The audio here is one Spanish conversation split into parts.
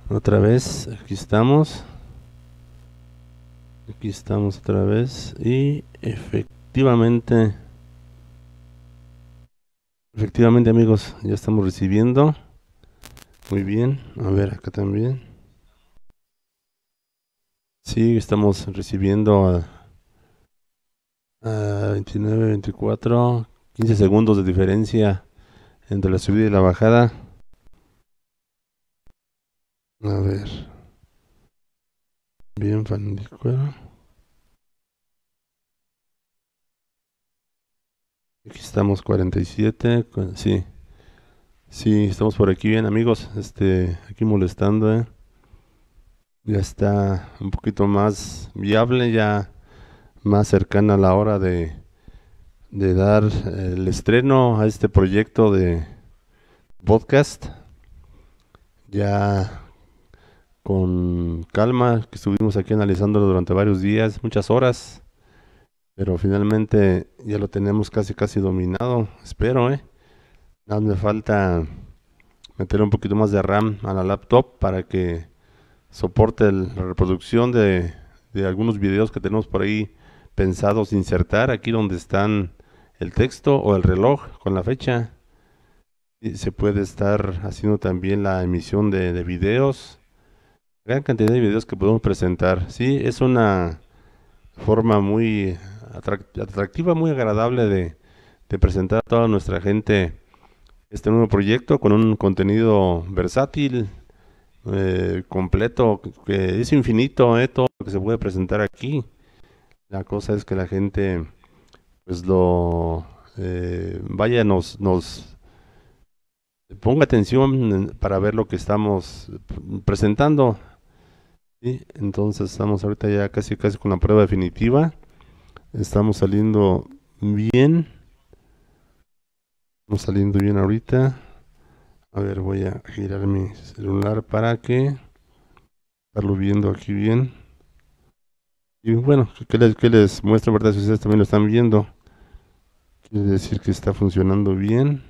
Otra vez, aquí estamos otra vez y efectivamente amigos, ya estamos recibiendo, muy bien, a ver acá también, sí, estamos recibiendo a 29, 24, 15 segundos de diferencia entre la subida y la bajada, a ver, bien, Fandicuero. Aquí estamos 47, sí, sí, estamos por aquí bien amigos, aquí molestando, ya está un poquito más viable, ya más cercana a la hora de dar el estreno a este proyecto de podcast, ya con calma, que estuvimos aquí analizándolo durante varios días, muchas horas, pero finalmente ya lo tenemos casi dominado, espero, nada me falta meter un poquito más de RAM a la laptop para que soporte la reproducción de algunos videos que tenemos por ahí pensados insertar aquí donde están el texto o el reloj con la fecha. Y se puede estar haciendo también la emisión de videos, gran cantidad de videos que podemos presentar. Sí, es una forma muy atractiva, muy agradable de presentar a toda nuestra gente este nuevo proyecto con un contenido versátil, completo, que es infinito, todo lo que se puede presentar aquí. La cosa es que la gente, pues vaya, nos ponga atención para ver lo que estamos presentando. ¿Sí? Entonces estamos ahorita ya casi con la prueba definitiva. Estamos saliendo bien. Estamos saliendo bien ahorita. A ver, voy a girar mi celular para que estarlo viendo aquí bien. Y bueno, ¿qué les muestra, verdad? Si ustedes también lo están viendo, quiere decir que está funcionando bien.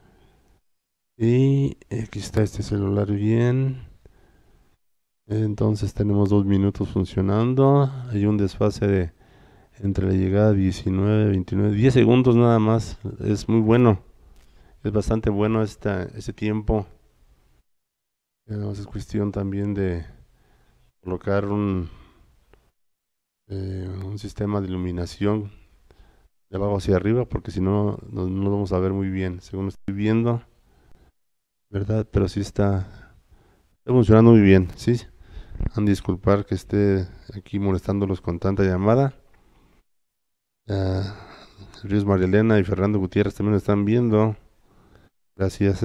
Y aquí está este celular bien. Entonces tenemos 2 minutos funcionando. Hay un desfase entre la llegada 19, 29, 10 segundos nada más. Es muy bueno. Es bastante bueno ese tiempo. Es cuestión también de colocar un sistema de iluminación de abajo hacia arriba, porque si no, no lo vamos a ver muy bien, según estoy viendo, ¿verdad? Pero sí está funcionando muy bien, ¿sí? Han de disculpar que esté aquí molestándolos con tanta llamada. Ríos María Elena y Fernando Gutiérrez también lo están viendo. Gracias,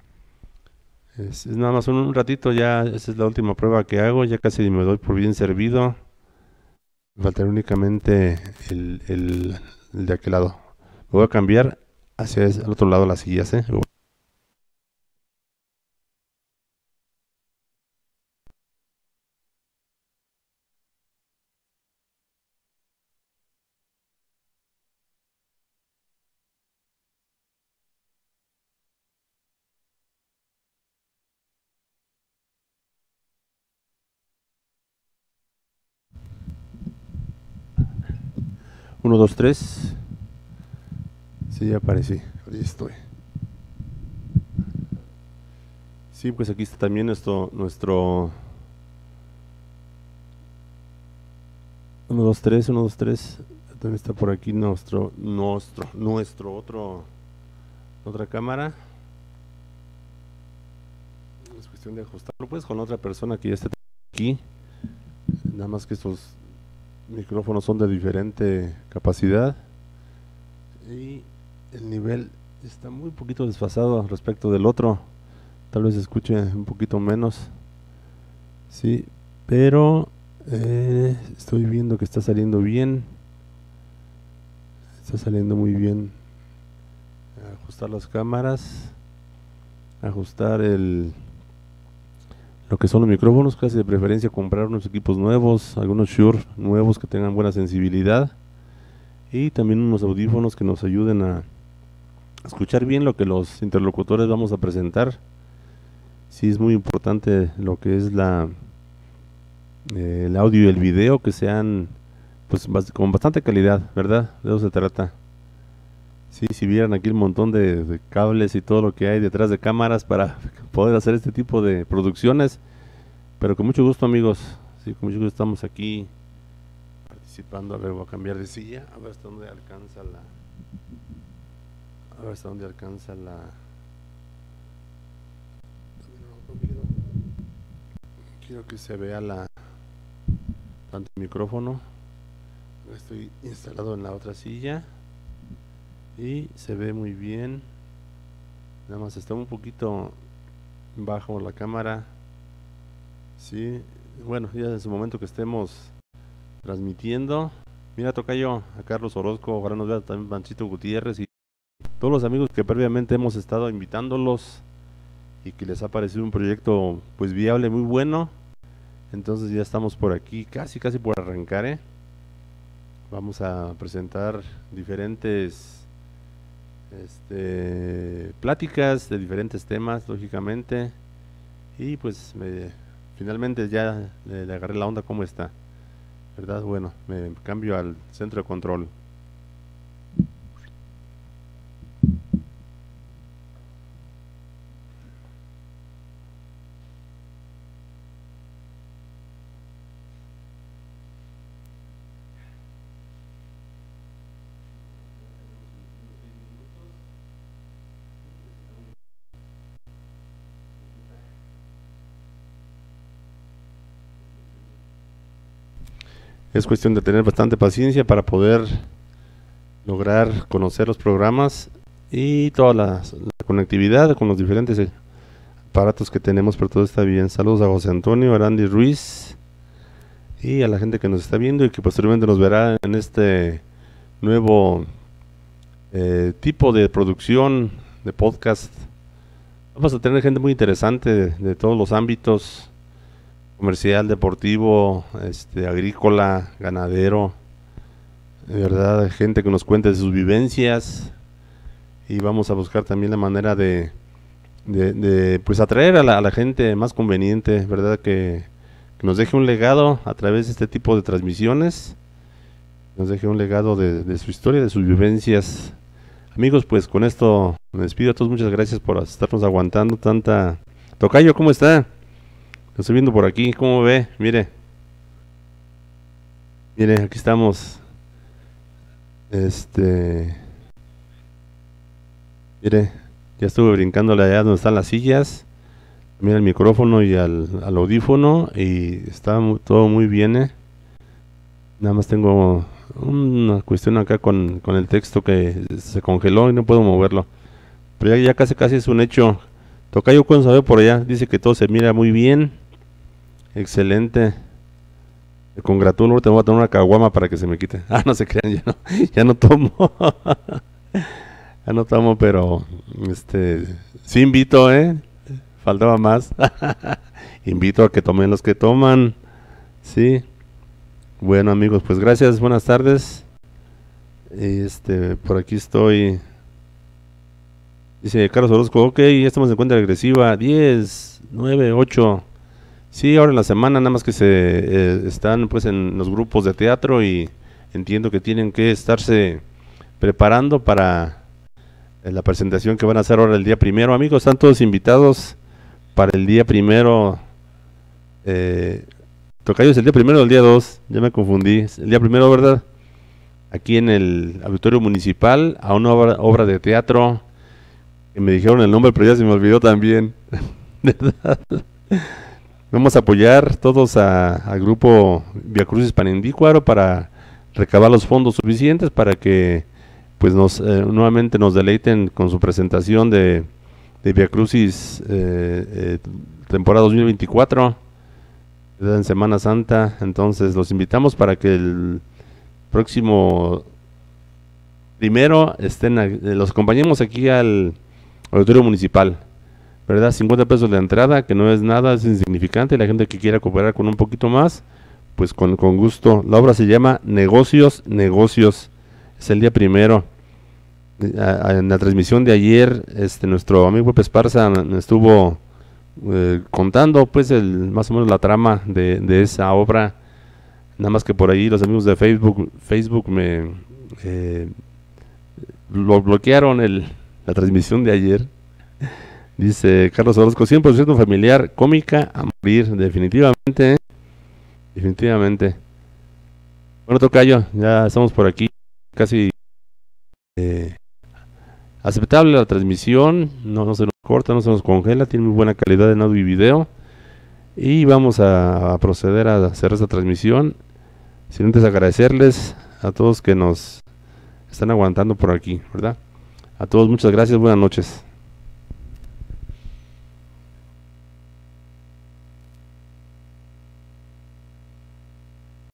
Es nada más un ratito, ya esa es la última prueba que hago, ya casi me doy por bien servido. Me faltaría únicamente el de aquel lado. Me voy a cambiar hacia el otro lado las sillas, 1, 2, 3. Sí, ya aparecí. Ahí estoy. Sí, pues aquí está también nuestro 1, 2, 3, 1, 2, 3. También está por aquí nuestro otra cámara. Es cuestión de ajustarlo pues con otra persona que ya está aquí. Nada más que estos micrófonos son de diferente capacidad y el nivel está muy poquito desfasado respecto del otro. Tal vez se escuche un poquito menos, sí, pero estoy viendo que está saliendo bien. Está saliendo muy bien. Ajustar las cámaras, ajustar lo que son los micrófonos, casi de preferencia comprar unos equipos nuevos, algunos Shure nuevos que tengan buena sensibilidad y también unos audífonos que nos ayuden a escuchar bien lo que los interlocutores vamos a presentar. Sí es muy importante lo que es el audio y el video, que sean pues con bastante calidad, ¿verdad? De eso se trata. Sí, si vieran aquí el montón de cables y todo lo que hay detrás de cámaras para poder hacer este tipo de producciones, pero con mucho gusto, amigos. Sí, con mucho gusto estamos aquí participando. A ver, voy a cambiar de silla, a ver hasta dónde alcanza a ver hasta dónde alcanza quiero que se vea tanto el micrófono. Estoy instalado en la otra silla y se ve muy bien. Nada más está un poquito bajo la cámara. Sí, bueno, ya en su momento que estemos transmitiendo. Mira, tocayo, a Carlos Orozco, ojalá nos vea también Panchito Gutiérrez y todos los amigos que previamente hemos estado invitándolos y que les ha parecido un proyecto pues viable, muy bueno. Entonces ya estamos por aquí, casi por arrancar, ¿eh? Vamos a presentar diferentes pláticas de diferentes temas, lógicamente. Y pues finalmente ya le agarré la onda. ¿Cómo está? ¿Verdad? Bueno, me cambio al centro de control. Es cuestión de tener bastante paciencia para poder lograr conocer los programas y toda la conectividad con los diferentes aparatos que tenemos, pero todo está bien. Saludos a José Antonio Arandi Ruiz y a la gente que nos está viendo y que posteriormente nos verá en este nuevo tipo de producción de podcast. Vamos a tener gente muy interesante de todos los ámbitos: comercial, deportivo, agrícola, ganadero, de verdad, gente que nos cuente de sus vivencias, y vamos a buscar también la manera de pues atraer a la gente más conveniente, verdad, que nos deje un legado a través de este tipo de transmisiones, nos deje un legado de su historia, de sus vivencias. Amigos, pues con esto me despido a todos, muchas gracias por estarnos aguantando tanta. Tocayo, ¿cómo está? Lo estoy viendo por aquí, ¿cómo ve? Mire, aquí estamos. Mire, ya estuve brincándole allá donde están las sillas. Mira el micrófono y al audífono y está todo muy bien, ¿eh? Nada más tengo una cuestión acá con el texto que se congeló y no puedo moverlo. Pero ya casi es un hecho. Tocayo, ¿cuándo sabe por allá? Dice que todo se mira muy bien. Excelente. Me congratulo, te voy a tomar una caguama para que se me quite. Ah, no se crean, ya no tomo. Ya no tomo, pero sí invito, faltaba más. Invito a que tomen los que toman. Sí. Bueno, amigos, pues gracias, buenas tardes. Por aquí estoy. Dice Carlos Orozco, ok, ya estamos en cuenta regresiva. 10, 9, 8. Sí, ahora en la semana, nada más que están pues en los grupos de teatro y entiendo que tienen que estarse preparando para la presentación que van a hacer ahora el día primero. Amigos, están todos invitados para el día primero. Tocayo, ¿es el día primero o el día 2? Ya me confundí. El día primero, ¿verdad? Aquí en el auditorio municipal, a una obra de teatro, que me dijeron el nombre, pero ya se me olvidó también. ¿Verdad? Vamos a apoyar todos al grupo Via Crucis Panindícuaro para recabar los fondos suficientes para que pues nuevamente nos deleiten con su presentación de Via Crucis temporada 2024 en Semana Santa. Entonces los invitamos para que el próximo primero los acompañemos aquí al auditorio municipal, ¿verdad? 50 pesos de entrada, que no es nada, es insignificante. La gente que quiera cooperar con un poquito más, pues con gusto. La obra se llama Negocios. Es el día primero. En la transmisión de ayer, nuestro amigo Pepe Esparza estuvo contando pues más o menos la trama de esa obra. Nada más que por ahí los amigos de Facebook me lo bloquearon la transmisión de ayer. Dice Carlos Orozco, 100% familiar, cómica a morir, definitivamente, definitivamente. Bueno, tocayo, ya estamos por aquí, casi eh, aceptable la transmisión, no se nos corta, no se nos congela, tiene muy buena calidad en audio y video. Y vamos a proceder a hacer esta transmisión, sin antes agradecerles a todos que nos están aguantando por aquí, ¿verdad? A todos muchas gracias, buenas noches.